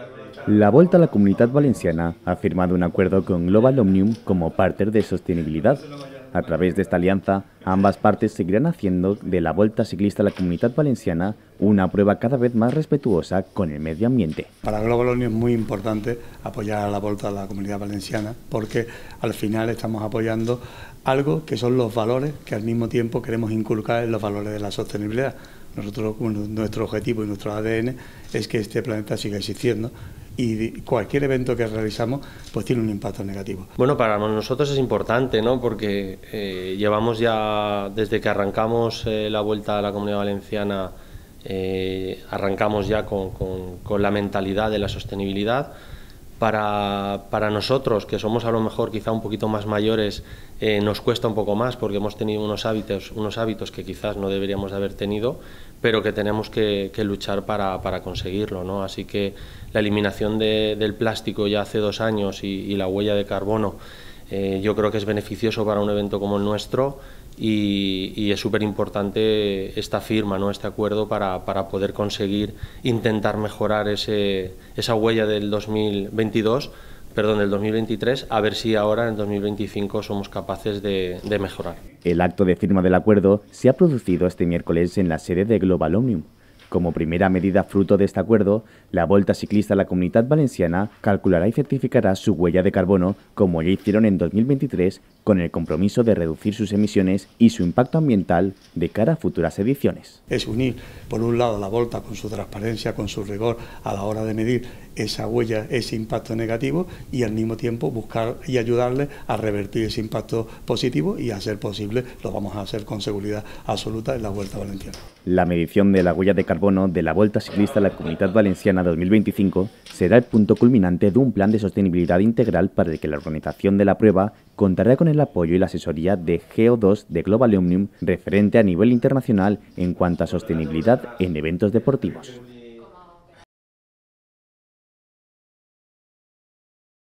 La Volta a la Comunitat Valenciana ha firmado un acuerdo con Global Omnium como partner de sostenibilidad. A través de esta alianza, ambas partes seguirán haciendo de la Volta Ciclista a la Comunitat Valenciana una prueba cada vez más respetuosa con el medio ambiente. Para Global Omnium es muy importante apoyar a la Volta a la Comunidad Valenciana porque al final estamos apoyando algo que son los valores que al mismo tiempo queremos inculcar en los valores de la sostenibilidad. Nosotros, nuestro objetivo y nuestro ADN es que este planeta siga existiendo y cualquier evento que realizamos pues tiene un impacto negativo. Bueno, para nosotros es importante, ¿no? Porque llevamos ya, desde que arrancamos la Vuelta a la Comunidad Valenciana, arrancamos ya con la mentalidad de la sostenibilidad. Para nosotros, que somos a lo mejor quizá un poquito más mayores, nos cuesta un poco más porque hemos tenido unos hábitos que quizás no deberíamos de haber tenido, pero que tenemos que luchar para conseguirlo, ¿no? Así que la eliminación del plástico ya hace 2 años y la huella de carbono, yo creo que es beneficioso para un evento como el nuestro y es súper importante esta firma, ¿no? Este acuerdo para poder conseguir intentar mejorar esa huella del 2023, a ver si ahora en 2025 somos capaces de mejorar. El acto de firma del acuerdo se ha producido este miércoles en la sede de Global Omnium. Como primera medida fruto de este acuerdo, la Volta Ciclista a la Comunitat Valenciana calculará y certificará su huella de carbono, como ya hicieron en 2023, con el compromiso de reducir sus emisiones y su impacto ambiental de cara a futuras ediciones. Es unir, por un lado, la Volta con su transparencia, con su rigor a la hora de medir esa huella, ese impacto negativo y al mismo tiempo buscar y ayudarle a revertir ese impacto positivo y a ser posible, lo vamos a hacer con seguridad absoluta en la Vuelta Valenciana. La medición de la huella de carbono de la Volta Ciclista a la Comunitat Valenciana 2025 será el punto culminante de un plan de sostenibilidad integral para el que la organización de la prueba contará con el apoyo y la asesoría de GO2 de Global Omnium, referente a nivel internacional en cuanto a sostenibilidad en eventos deportivos.